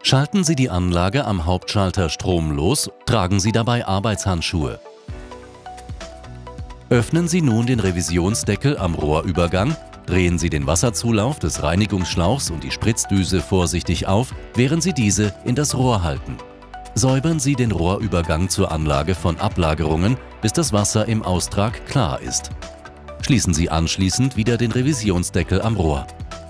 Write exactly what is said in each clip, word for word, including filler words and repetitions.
Schalten Sie die Anlage am Hauptschalter stromlos, tragen Sie dabei Arbeitshandschuhe. Öffnen Sie nun den Revisionsdeckel am Rohrübergang, drehen Sie den Wasserzulauf des Reinigungsschlauchs und die Spritzdüse vorsichtig auf, während Sie diese in das Rohr halten. Säubern Sie den Rohrübergang zur Anlage von Ablagerungen, bis das Wasser im Austrag klar ist. Schließen Sie anschließend wieder den Revisionsdeckel am Rohr.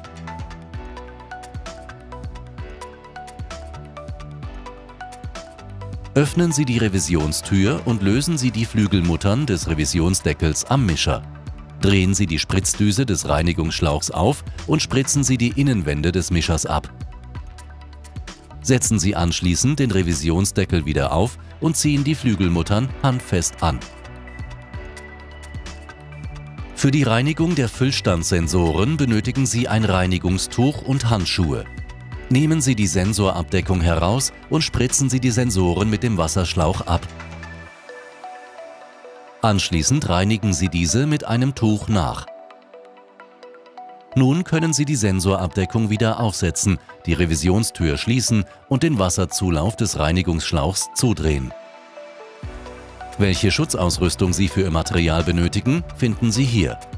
Öffnen Sie die Revisionstür und lösen Sie die Flügelmuttern des Revisionsdeckels am Mischer. Drehen Sie die Spritzdüse des Reinigungsschlauchs auf und spritzen Sie die Innenwände des Mischers ab. Setzen Sie anschließend den Revisionsdeckel wieder auf und ziehen die Flügelmuttern handfest an. Für die Reinigung der Füllstandssensoren benötigen Sie ein Reinigungstuch und Handschuhe. Nehmen Sie die Sensorabdeckung heraus und spritzen Sie die Sensoren mit dem Wasserschlauch ab. Anschließend reinigen Sie diese mit einem Tuch nach. Nun können Sie die Sensorabdeckung wieder aufsetzen, die Revisionstür schließen und den Wasserzulauf des Reinigungsschlauchs zudrehen. Welche Schutzausrüstung Sie für Ihr Material benötigen, finden Sie hier.